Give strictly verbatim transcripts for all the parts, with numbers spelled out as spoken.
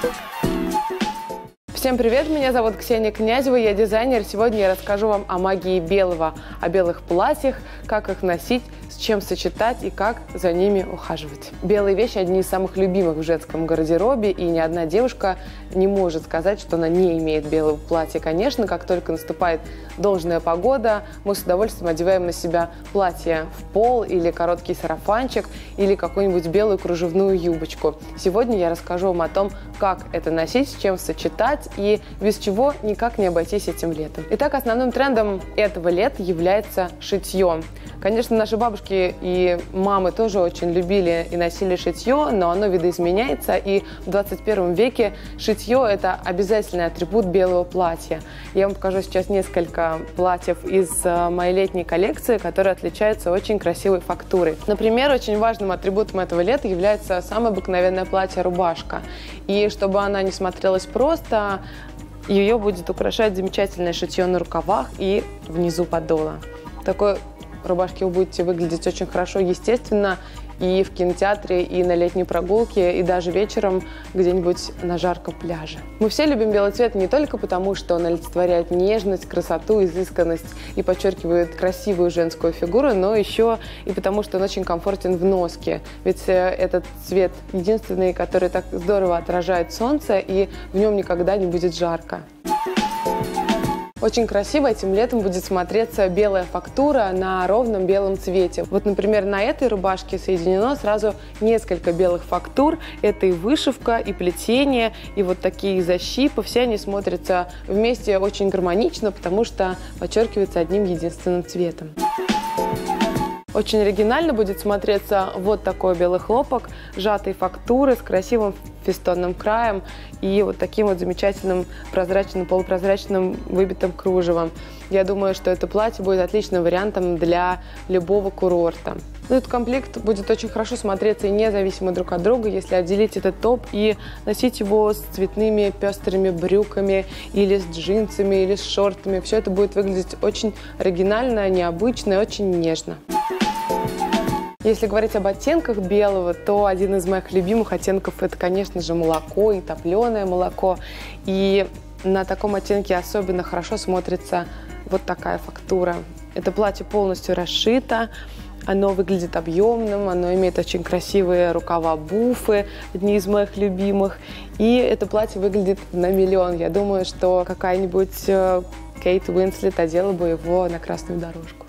Всем привет, меня зовут Ксения Князева, я дизайнер. Сегодня я расскажу вам о магии белого, о белых платьях, как их носить, с чем сочетать и как за ними ухаживать. Белые вещи – одни из самых любимых в женском гардеробе, и ни одна девушка не может сказать, что она не имеет белого платья. Конечно, как только наступает должная погода, мы с удовольствием одеваем на себя платье в пол или короткий сарафанчик, или какую-нибудь белую кружевную юбочку. Сегодня я расскажу вам о том, как это носить, с чем сочетать и без чего никак не обойтись этим летом. Итак, основным трендом этого лета является шитье. Конечно, наши бабушки и мамы тоже очень любили и носили шитье, но оно видоизменяется, и в двадцать первом веке шитье – это обязательный атрибут белого платья. Я вам покажу сейчас несколько платьев из моей летней коллекции, которые отличаются очень красивой фактурой. Например, очень важным атрибутом этого лета является самое обыкновенное платье-рубашка. И чтобы она не смотрелась просто, ее будет украшать замечательное шитье на рукавах и внизу подола. Такой рубашке вы будете выглядеть очень хорошо, естественно, и в кинотеатре, и на летней прогулке, и даже вечером где-нибудь на жарком пляже. Мы все любим белый цвет не только потому, что он олицетворяет нежность, красоту, изысканность и подчеркивает красивую женскую фигуру, но еще и потому, что он очень комфортен в носке. Ведь этот цвет единственный, который так здорово отражает солнце, и в нем никогда не будет жарко. Очень красиво этим летом будет смотреться белая фактура на ровном белом цвете. Вот, например, на этой рубашке соединено сразу несколько белых фактур. Это и вышивка, и плетение, и вот такие защипы. Все они смотрятся вместе очень гармонично, потому что подчеркивается одним единственным цветом. Очень оригинально будет смотреться вот такой белый хлопок, сжатой фактуры с красивым фестонным краем и вот таким вот замечательным прозрачным, полупрозрачным выбитым кружевом. Я думаю, что это платье будет отличным вариантом для любого курорта. Но этот комплект будет очень хорошо смотреться и независимо друг от друга, если отделить этот топ и носить его с цветными пестрыми брюками или с джинсами, или с шортами. Все это будет выглядеть очень оригинально, необычно и очень нежно. Если говорить об оттенках белого, то один из моих любимых оттенков – это, конечно же, молоко и топленое молоко. И на таком оттенке особенно хорошо смотрится вот такая фактура. Это платье полностью расшито, оно выглядит объемным, оно имеет очень красивые рукава-буфы, одни из моих любимых. И это платье выглядит на миллион. Я думаю, что какая-нибудь Кейт Уинслет одела бы его на красную дорожку.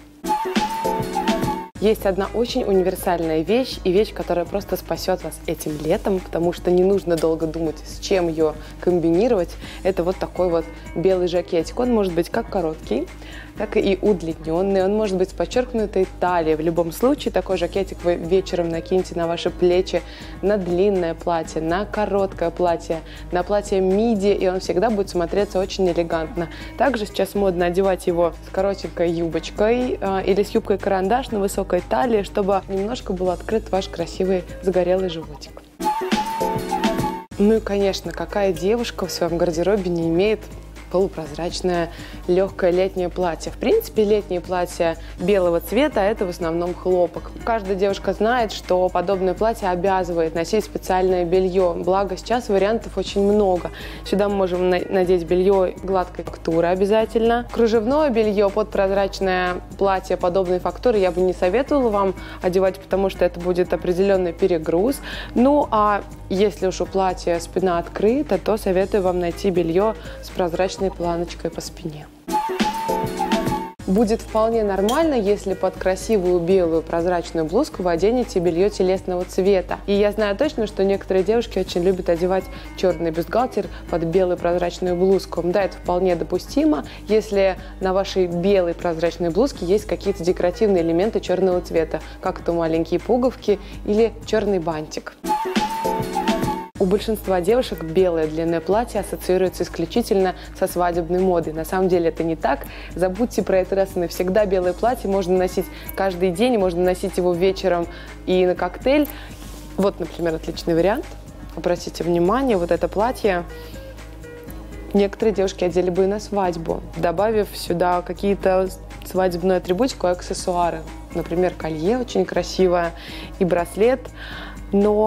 Есть одна очень универсальная вещь, и вещь, которая просто спасет вас этим летом, потому что не нужно долго думать, с чем ее комбинировать. Это вот такой вот белый жакетик. Он может быть как короткий, так и удлиненный. Он может быть с подчеркнутой талией. В любом случае, такой жакетик вы вечером накинете на ваши плечи, на длинное платье, на короткое платье, на платье миди, и он всегда будет смотреться очень элегантно. Также сейчас модно одевать его с коротенькой юбочкой э, или с юбкой-карандаш на высокой талии, чтобы немножко был открыт ваш красивый загорелый животик. Ну и, конечно, какая девушка в своем гардеробе не имеет полупрозрачное легкое летнее платье. В принципе, летнее платье белого цвета – это в основном хлопок. Каждая девушка знает, что подобное платье обязывает носить специальное белье. Благо, сейчас вариантов очень много. Сюда мы можем надеть белье гладкой фактуры обязательно. Кружевное белье под прозрачное платье подобной фактуры я бы не советовала вам одевать, потому что это будет определенный перегруз. Ну, а если уж у платья спина открыта, то советую вам найти белье с прозрачной планочкой по спине. Будет вполне нормально, если под красивую белую прозрачную блузку вы оденете белье телесного цвета. И я знаю точно, что некоторые девушки очень любят одевать черный бюстгальтер под белую прозрачную блузку. Да, это вполне допустимо, если на вашей белой прозрачной блузке есть какие-то декоративные элементы черного цвета, как то маленькие пуговки или черный бантик. У большинства девушек белое длинное платье ассоциируется исключительно со свадебной модой. На самом деле это не так. Забудьте про это раз и навсегда. Белое платье можно носить каждый день, можно носить его вечером и на коктейль. Вот, например, отличный вариант. Обратите внимание, вот это платье некоторые девушки одели бы и на свадьбу, добавив сюда какие-то свадебную атрибутику и аксессуары. Например, колье очень красивое и браслет. Но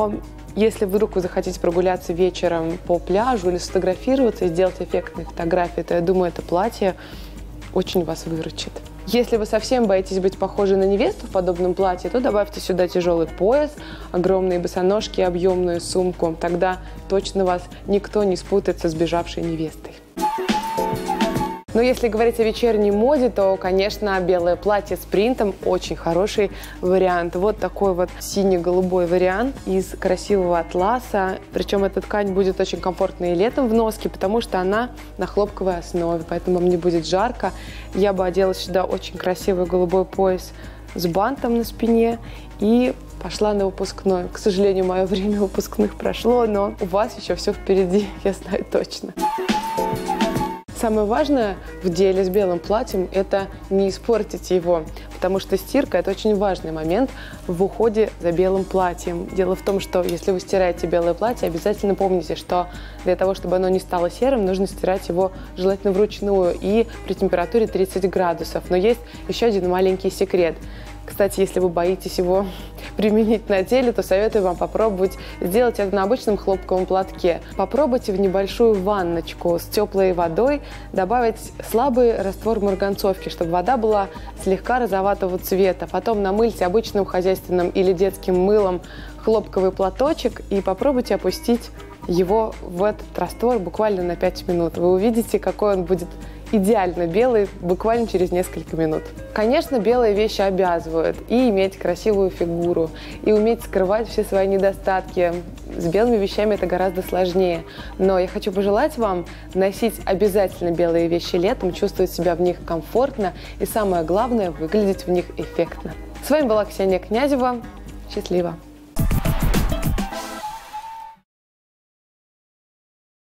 Если вдруг вы захотите прогуляться вечером по пляжу или сфотографироваться и сделать эффектные фотографии, то я думаю, это платье очень вас выручит. Если вы совсем боитесь быть похожей на невесту в подобном платье, то добавьте сюда тяжелый пояс, огромные босоножки и объемную сумку. Тогда точно вас никто не спутает со сбежавшей невестой. Но если говорить о вечерней моде, то, конечно, белое платье с принтом очень хороший вариант. Вот такой вот синий-голубой вариант из красивого атласа. Причем эта ткань будет очень комфортной и летом в носке, потому что она на хлопковой основе, поэтому вам не будет жарко. Я бы одела сюда очень красивый голубой пояс с бантом на спине и пошла на выпускной. К сожалению, мое время выпускных прошло, но у вас еще все впереди, я знаю точно. Самое важное в деле с белым платьем – это не испортить его, потому что стирка – это очень важный момент в уходе за белым платьем. Дело в том, что если вы стираете белое платье, обязательно помните, что для того, чтобы оно не стало серым, нужно стирать его желательно вручную и при температуре тридцать градусов. Но есть еще один маленький секрет. Кстати, если вы боитесь его применить на теле, то советую вам попробовать сделать это на обычном хлопковом платке. Попробуйте в небольшую ванночку с теплой водой добавить слабый раствор марганцовки, чтобы вода была слегка розоватого цвета. Потом намыльте обычным хозяйственным или детским мылом хлопковый платочек и попробуйте опустить его в этот раствор буквально на пять минут. Вы увидите, какой он будет идеально белый буквально через несколько минут. Конечно, белые вещи обязывают и иметь красивую фигуру, и уметь скрывать все свои недостатки. С белыми вещами это гораздо сложнее. Но я хочу пожелать вам носить обязательно белые вещи летом, чувствовать себя в них комфортно и, самое главное, выглядеть в них эффектно. С вами была Ксения Князева. Счастливо!